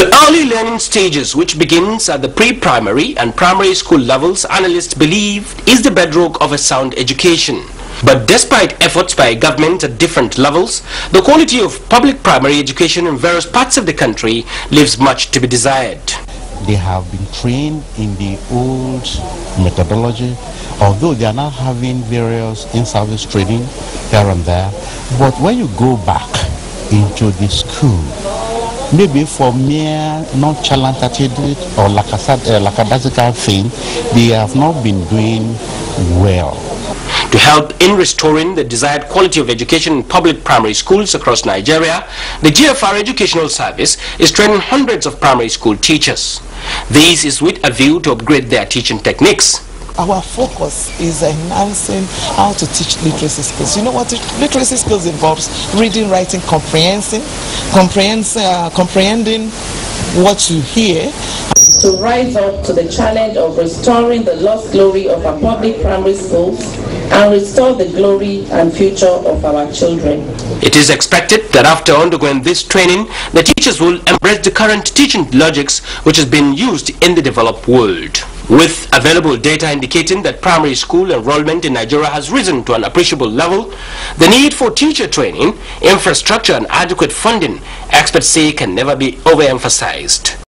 The early learning stages, which begins at the pre-primary and primary school levels, analysts believe is the bedrock of a sound education. But despite efforts by government at different levels, the quality of public primary education in various parts of the country leaves much to be desired. They have been trained in the old methodology, although they are now having various in-service training here and there. But when you go back into the school, maybe for mere nonchalant attitude or lackadaisical thing, they have not been doing well. To help in restoring the desired quality of education in public primary schools across Nigeria, the GFR Educational Service is training hundreds of primary school teachers. This is with a view to upgrade their teaching techniques. Our focus is enhancing how to teach literacy skills. You know what literacy skills involves? Reading, writing, comprehending what you hear. To rise up to the challenge of restoring the lost glory of our public primary schools and restore the glory and future of our children. It is expected that after undergoing this training, the teachers will embrace the current teaching logics which has been used in the developed world. With available data indicating that primary school enrollment in Nigeria has risen to an appreciable level, the need for teacher training, infrastructure and adequate funding, experts say, can never be overemphasized.